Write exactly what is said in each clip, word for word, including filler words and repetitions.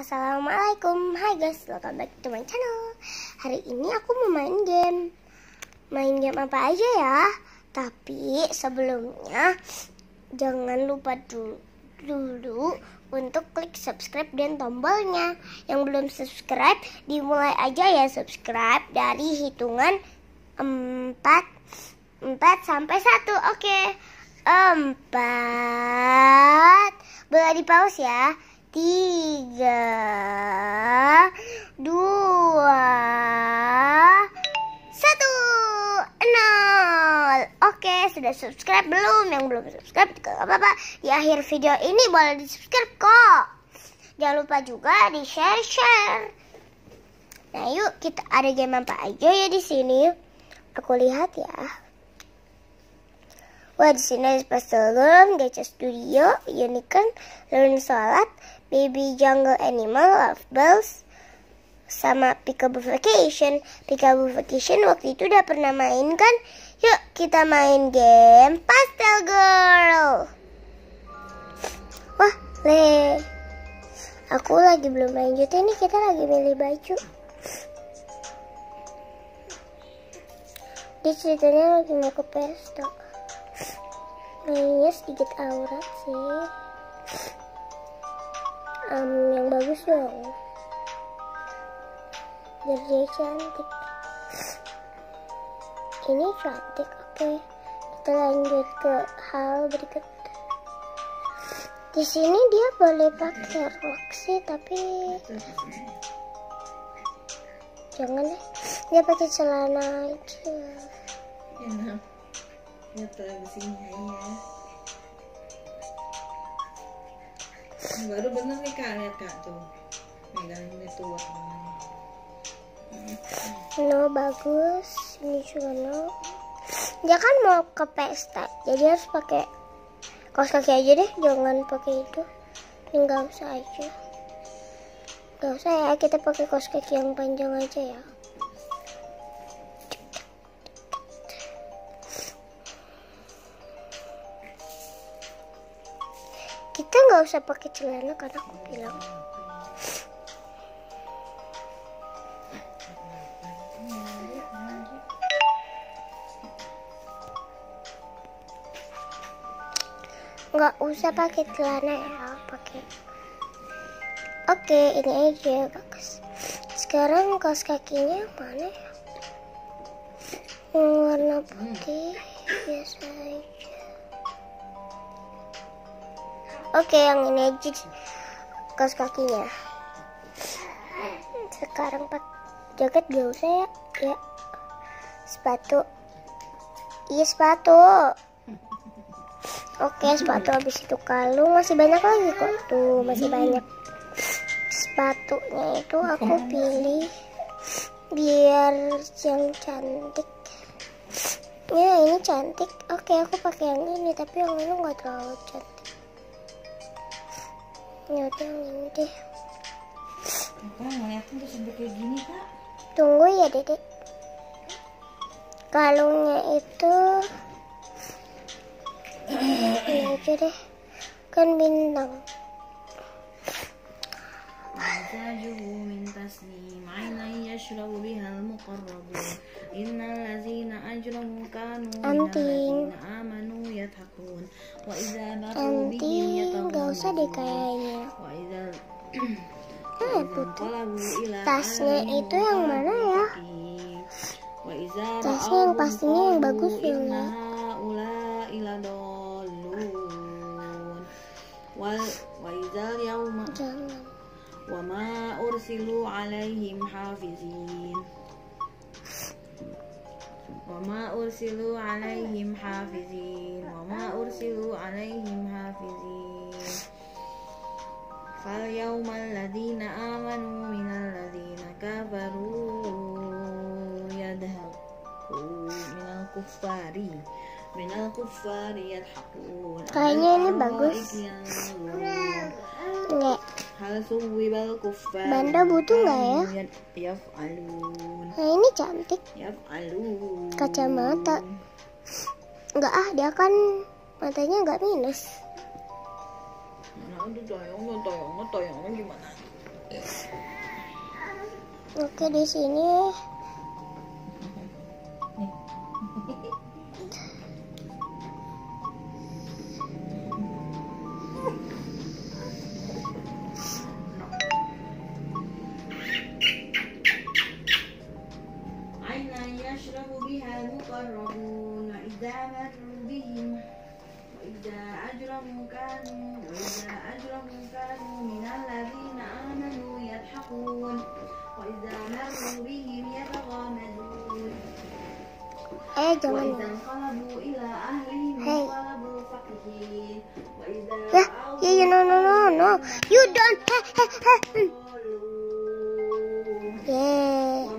Assalamualaikum, hai guys, welcome back to my channel. Hari ini aku mau main game. Main game apa aja ya? Tapi sebelumnya jangan lupa dulu, dulu untuk klik subscribe dan tombolnya. Yang belum subscribe, dimulai aja ya subscribe dari hitungan empat sampai satu. Oke, empat. Boleh di pause ya. Tiga, dua, satu, nol. Oke, sudah subscribe belum? Yang belum subscribe juga gak apa-apa. Di akhir video ini boleh di subscribe kok. Jangan lupa juga di share-share. Nah yuk, kita ada game apa aja ya di sini? Aku lihat ya. Wah, di sini ada Pastel Girl, Gacha Studio, Unicorn, Learn Sholat, Baby Jungle Animal, Love Bells, sama Peekaboo Vacation. Peekaboo Vacation waktu itu udah pernah main kan? Yuk kita main game Pastel Girl. Wah, le. Aku lagi belum lanjut ini, kita lagi milih baju. Dia ceritanya lagi mau ke pesta. Mainnya sedikit aurat sih. Um, yang bagus dong. Biar dia cantik. Ini cantik, oke. Kita lanjut ke hal berikut. Di sini dia boleh pakai rok sih, tapi jangan deh. Dia pakai celana aja. Enak. Ya tuh besinya ya. Baru bener nih kak, lihat kak tuh megangnya tua. No, bagus. Ini juga no. Dia kan mau ke pesta, jadi harus pakai kaos kaki aja deh, jangan pakai itu. Ini nggak usah aja. Nggak usah ya, kita pakai kaos kaki yang panjang aja ya. Kita nggak usah pakai celana karena aku bilang. Nggak usah pakai celana ya, pakai. Oke, ini aja bagus. Sekarang kaos kakinya mana ya? Warna putih biasa aja. Oke, yang ini aja kaos kakinya. Sekarang pak jaket gak usah ya. Ya. Sepatu. Iya sepatu. Oke, sepatu habis itu kalung, masih banyak lagi kok. Tuh, masih banyak. Sepatunya itu aku pilih biar yang cantik. Ya, ini cantik. Oke, aku pakai yang ini, tapi yang ini nggak terlalu cantik. Ya udah yang ini deh. Apa ngeliatin tuh sampai kayak gini kak? Tunggu ya dedek. Kalungnya itu ini aja deh, kan bintang. Mazajuhu min tasnim aynan yashrabu bihal muqarrabun innal ladzina ajramu kanu minal ladzina amanu yathaqun wa idza maru bihim yataghamun. Nggak usah deh kayaknya. Wa idza Eh, putih. Tasnya itu yang mana ya? Tasnya yang pastinya yang bagus ya. Wal wa idzal yauma wa ma ursilu alaihim hafizin wa ma ursilu alaihim hafizin wa ma ursilu alaihim hafizin fal yawmal ladzina amanu minal ladzina kafaru yadhaku minal kuffari minal kuffari yadhakun. Kayaknya ini bagus. Nggak. Hal suwibal kuffar. Banda butuh nggak ya? Yaf'alun. Nah ini cantik. Yaf'alun. Kacamata. Nggak ah, dia kan matanya nggak minus. Mana ada toyongnya, toyongnya, toyongnya gimana? Oke, di sini. يشرب بها المقربون وإذا مروا بهم وإذا أجرموا كانوا وإذا أجرموا كانوا من الذين آمنوا يضحكون وإذا مروا بهم يتغامزون وإذا انقلبوا إلى أهلهم انقلبوا فكهين وإذا رأوا yeah, no no no no you don't yeah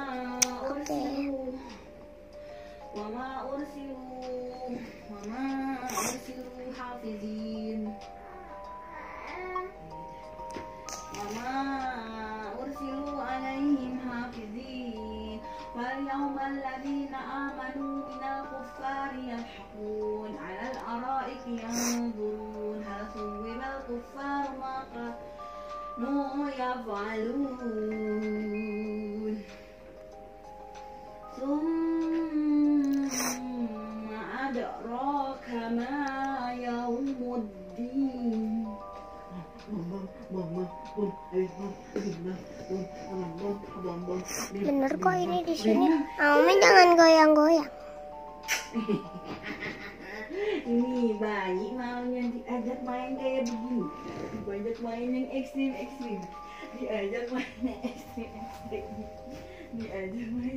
وما أرسلوا وما أرسلوا حافظين وما أرسلوا عليهم حافظين واليوم الذين آمنوا من الكفار يضحكون على الأرائك ينظرون هل ثوب الكفار ما كانوا يفعلون ثم أدراك ما يوم الدين. Bener kok ini di sini. Amin jangan goyang-goyang. Ini bayi maunya diajak main kayak begini, diajak main yang ekstrim-ekstrim, diajak main yang ekstrim-ekstrim, diajak main.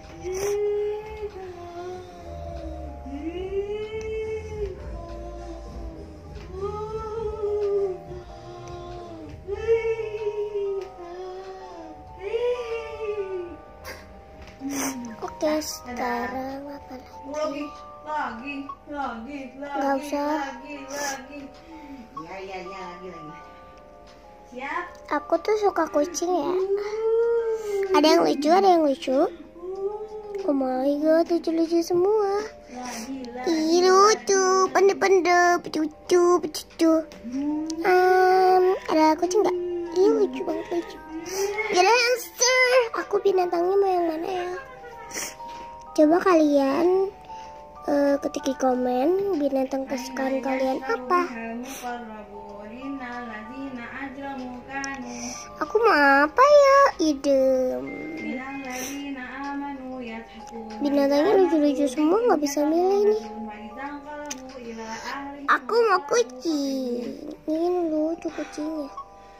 Oke, sekarang apa lagi? Lagi, lagi, lagi, Nggak usah. lagi, lagi. Ya, ya, ya, lagi, lagi. Siap? Aku tuh suka kucing ya. Ada yang lucu, ada yang lucu. Oh my god, lucu-lucu semua. Ih, lucu, pende-pende, lucu, lucu. Um, ada kucing nggak? Ih, lucu banget, lucu. Ada hamster. Aku binatangnya mau yang mana ya? Coba kalian uh, ketik di komen binatang kesukaan kalian apa. Aku mau apa ya? Idem. Binatangnya lucu-lucu semua, nggak bisa milih nih. Aku mau kucing. Ini lucu kucingnya.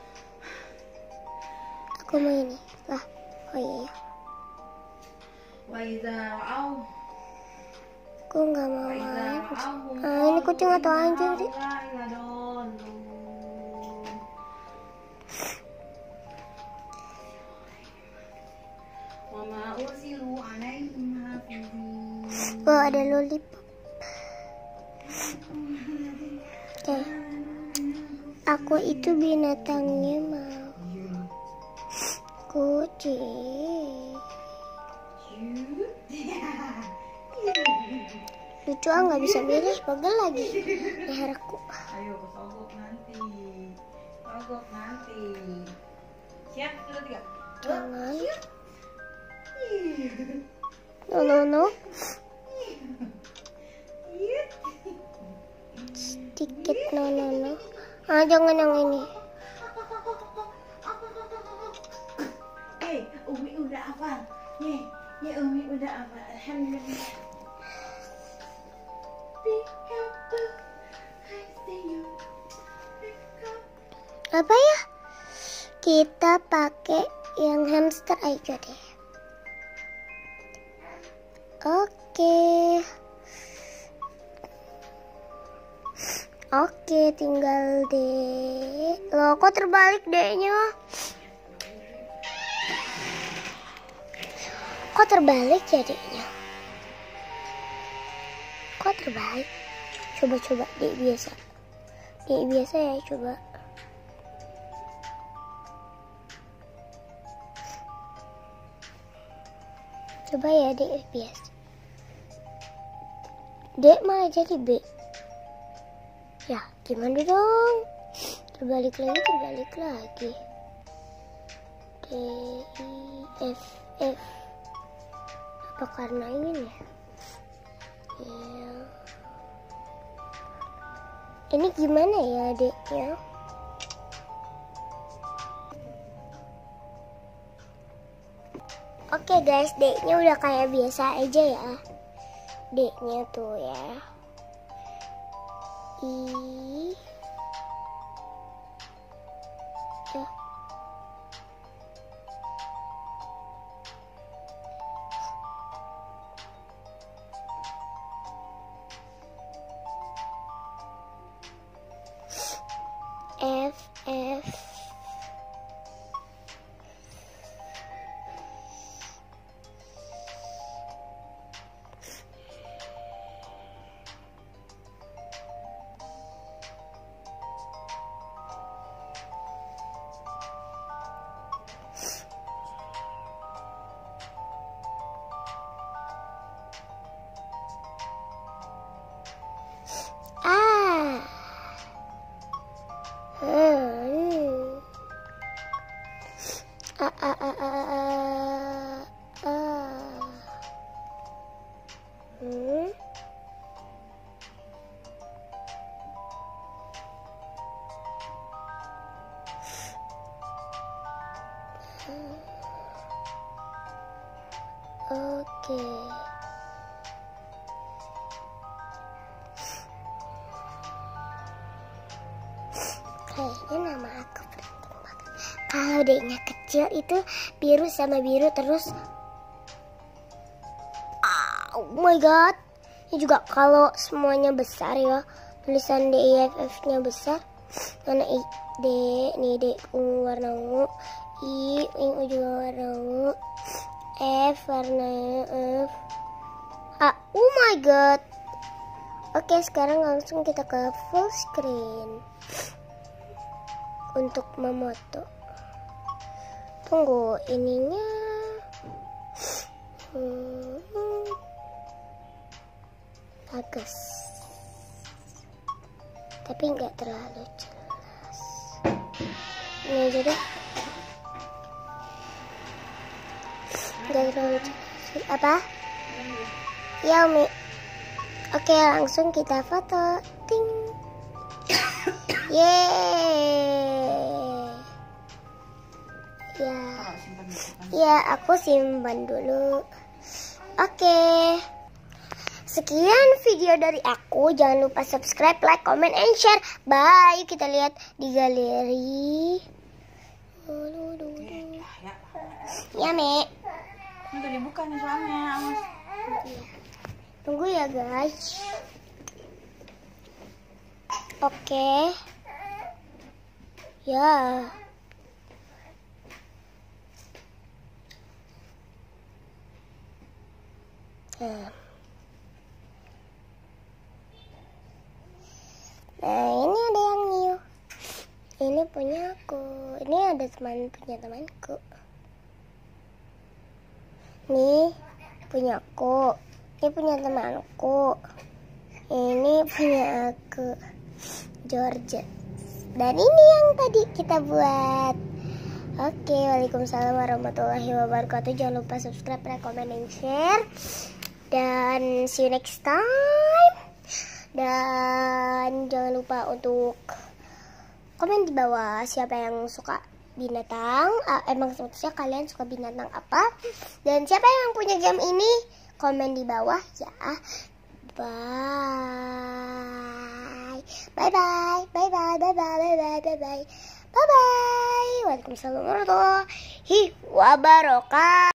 Aku mau ini. Lah, oh iya ya. Aku nggak mau main. Ah, ini kucing atau anjing sih? Oh, ada lollipop. Oke. Aku itu binatangnya mau kucing. Lucu ah, nggak bisa milih, pegel lagi leher aku. Ayo sogok nanti, sogok nanti. Siap, sudah tiga. Jangan. No no no. Sedikit no no no. Ah, jangan yang ini. Eh, Umi udah hafal. Nih, nih Umi udah hafal. Alhamdulillah. Apa ya? Kita pakai yang hamster aja deh. Oke. Oke, tinggal deh. Loh, kok terbalik dehnya? Kok terbalik jadinya? Kok terbalik? Coba-coba dek biasa. Dek biasa ya, coba. Coba ya dek biasa. Dek malah jadi B. Ya, gimana dong? Terbalik lagi, terbalik lagi. D, I, F, F. Apa karena ini ya? Ya. Ini gimana ya D-nya? Oke guys, D-nya udah kayak biasa aja ya. D-nya tuh ya. I. Ya. F, F. Ah. Hmm. Ah, ah, ah, ah, ah, ah. Hmm. Oke. Kayaknya nama aku penting banget. Kalau D-nya kecil itu biru sama biru terus. Oh my god. Ini juga kalau semuanya besar ya. Tulisan D, I, F, F-nya besar. Mana I, D, nih D ungu warna ungu. I, ungu juga warna ungu. F warna F. Ah, oh my god. Oke, sekarang langsung kita ke full screen untuk memoto. Tunggu ininya. Hmm, bagus, tapi nggak terlalu jelas. Ini aja deh. Nggak terlalu jelas. Apa? Ya Umi. Oke, langsung kita foto. Ting. Yeay. Ya. Ya, aku simpan dulu. Oke. Sekian video dari aku. Jangan lupa subscribe, like, comment, and share. Bye. Kita lihat di galeri. Ya, Mi. Ini udah dibuka nih soalnya, awas. Tunggu ya, guys. Oke. Ya. Nah. Nah, ini ada yang new. Ini punya aku. Ini ada teman punya temanku. Nih, punya aku. Ini punya temanku. Ini punya aku. Georgia. Dan ini yang tadi kita buat. Oke, waalaikumsalam warahmatullahi wabarakatuh. Jangan lupa subscribe, like, comment, and share. Dan see you next time. Dan jangan lupa untuk komen di bawah siapa yang suka binatang. Uh, emang sebetulnya kalian suka binatang apa? Dan siapa yang punya game ini? Komen di bawah ya. Bye. Bye bye. Bye bye. Bye bye. Bye bye. Bye bye. Bye bye. Waalaikumsalam warahmatullahi wabarakatuh.